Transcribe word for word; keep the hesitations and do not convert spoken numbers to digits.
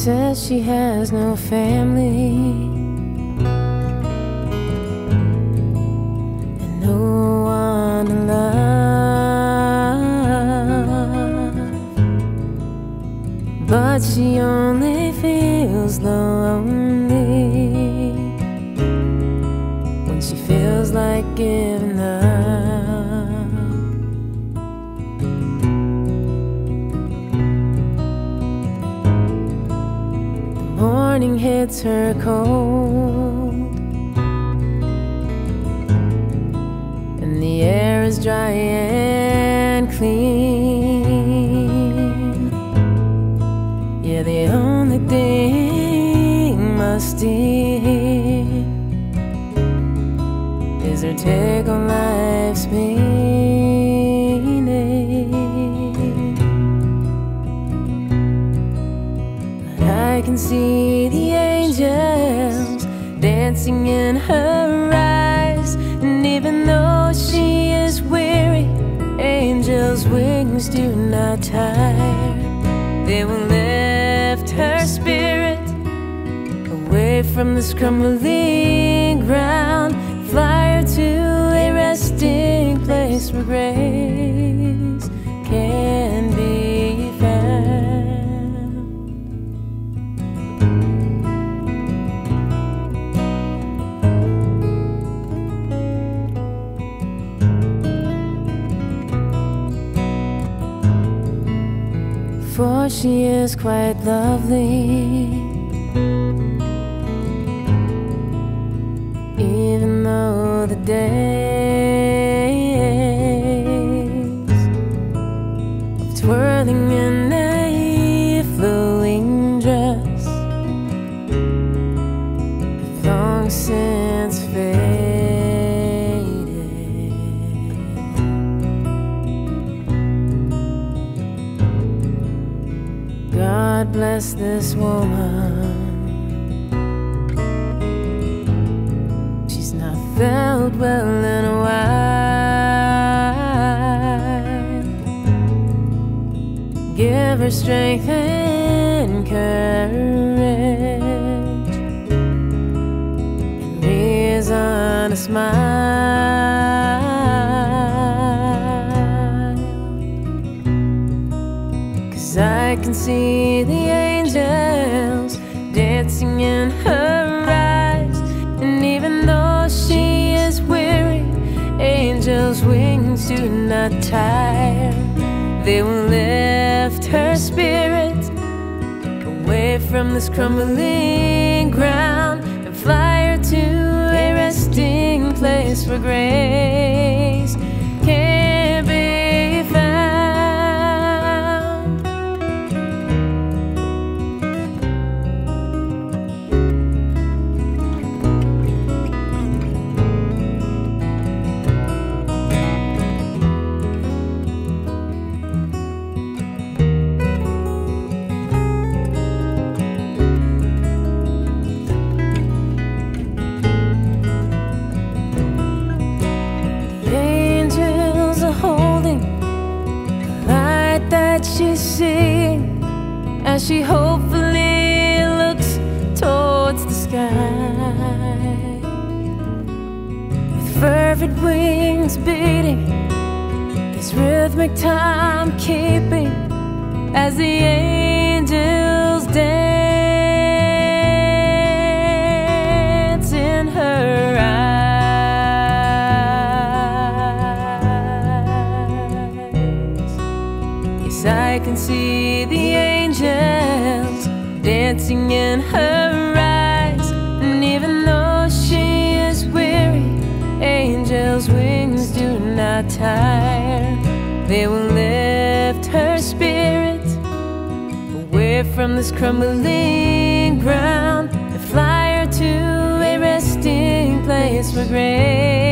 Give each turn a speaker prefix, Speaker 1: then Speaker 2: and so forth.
Speaker 1: says she has no family and no one to love, but she only feels lonely when she feels like giving up. Morning hits her cold, and the air is dry and clean. Yeah, the only thing musty is her take on life's meaning. I can see the angels dancing in her eyes, and even though she is weary, angels' wings do not tire. They will lift her spirit away from this crumbling ground, fly her to a resting place where grace can be found. For she is quite lovely, even though the days of twirling in a flowing dress have long since faded. God bless this woman. She's not felt well in a while. Give her strength and courage and reason to smile, 'cause I can see the angels dancing in her eyes, and even though she is weary, angels' wings do not tire. They will lift her spirit away from this crumbling ground and fly her to a resting place where grace can be found. She's seeing as she hopefully looks towards the sky, with fervent wings beating, this rhythmic time keeping, as the angels dance in her eyes. I can see the angels dancing in her eyes, and even though she is weary, angels' wings do not tire. They will lift her spirit away from this crumbling ground and fly her to a resting place for grace